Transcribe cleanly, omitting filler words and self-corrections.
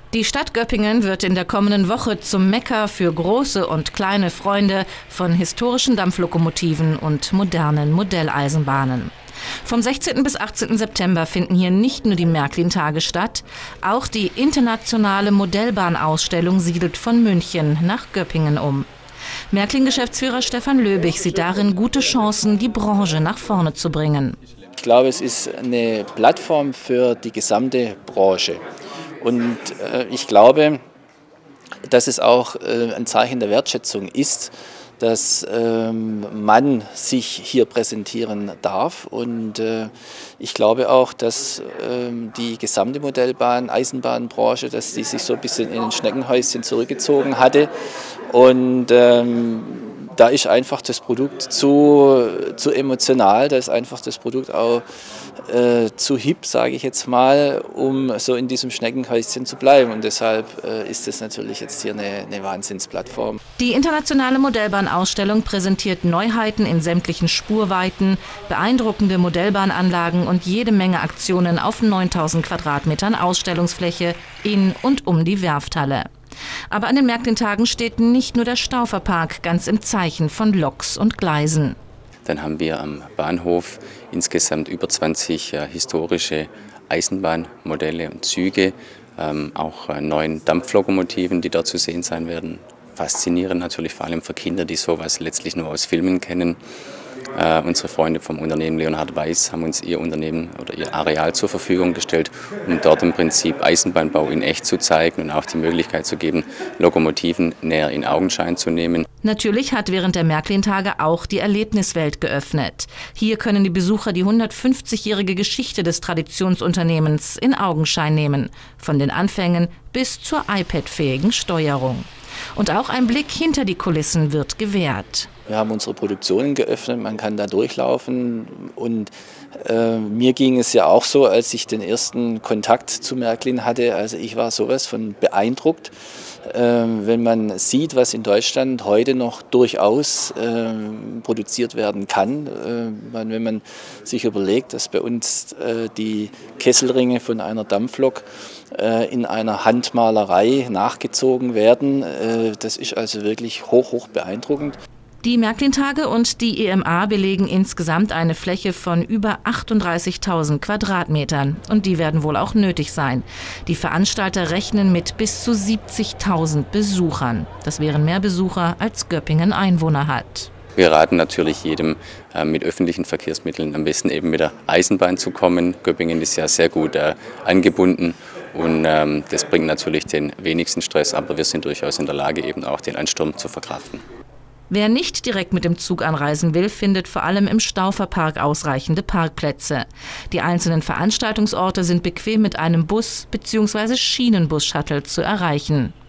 Die Stadt Göppingen wird in der kommenden Woche zum Mekka für große und kleine Freunde von historischen Dampflokomotiven und modernen Modelleisenbahnen. Vom 16. bis 18. September finden hier nicht nur die Märklin-Tage statt, auch die internationale Modellbahnausstellung siedelt von München nach Göppingen um. Märklin-Geschäftsführer Stefan Löbig sieht darin gute Chancen, die Branche nach vorne zu bringen. Ich glaube, es ist eine Plattform für die gesamte Branche. Und ich glaube, dass es auch ein Zeichen der Wertschätzung ist, dass man sich hier präsentieren darf. Und ich glaube auch, dass die gesamte Eisenbahnbranche, dass die sich so ein bisschen in ein Schneckenhäuschen zurückgezogen hatte. Und da ist einfach das Produkt zu emotional, da ist einfach das Produkt auch zu hip, sage ich jetzt mal, um so in diesem Schneckenhäuschen zu bleiben. Und deshalb ist es natürlich jetzt hier eine Wahnsinnsplattform. Die internationale Modellbahnausstellung präsentiert Neuheiten in sämtlichen Spurweiten, beeindruckende Modellbahnanlagen und jede Menge Aktionen auf 9000 Quadratmetern Ausstellungsfläche in und um die Werfthalle. Aber an den Märklin-Tagen steht nicht nur der Stauferpark ganz im Zeichen von Loks und Gleisen. Dann haben wir am Bahnhof insgesamt über 20 historische Eisenbahnmodelle und Züge, auch 9 Dampflokomotiven, die dort zu sehen sein werden. Faszinierend natürlich vor allem für Kinder, die sowas letztlich nur aus Filmen kennen. Unsere Freunde vom Unternehmen Leonhard Weiß haben uns ihr Unternehmen oder ihr Areal zur Verfügung gestellt, um dort im Prinzip Eisenbahnbau in echt zu zeigen und auch die Möglichkeit zu geben, Lokomotiven näher in Augenschein zu nehmen. Natürlich hat während der Märklin-Tage auch die Erlebniswelt geöffnet. Hier können die Besucher die 150-jährige Geschichte des Traditionsunternehmens in Augenschein nehmen, von den Anfängen bis zur iPad-fähigen Steuerung. Und auch ein Blick hinter die Kulissen wird gewährt. Wir haben unsere Produktionen geöffnet, man kann da durchlaufen und mir ging es ja auch so, als ich den ersten Kontakt zu Märklin hatte, also ich war sowas von beeindruckt, wenn man sieht, was in Deutschland heute noch durchaus produziert werden kann. Wenn man sich überlegt, dass bei uns die Kesselringe von einer Dampflok in einer Handmalerei nachgezogen werden, das ist also wirklich hoch beeindruckend. Die Märklin-Tage und die EMA belegen insgesamt eine Fläche von über 38.000 Quadratmetern. Und die werden wohl auch nötig sein. Die Veranstalter rechnen mit bis zu 70.000 Besuchern. Das wären mehr Besucher, als Göppingen Einwohner hat. Wir raten natürlich jedem, mit öffentlichen Verkehrsmitteln am besten eben mit der Eisenbahn zu kommen. Göppingen ist ja sehr gut angebunden. Und das bringt natürlich den wenigsten Stress, aber wir sind durchaus in der Lage, eben auch den Ansturm zu verkraften. Wer nicht direkt mit dem Zug anreisen will, findet vor allem im Stauferpark ausreichende Parkplätze. Die einzelnen Veranstaltungsorte sind bequem mit einem Bus bzw. Schienenbus-Shuttle zu erreichen.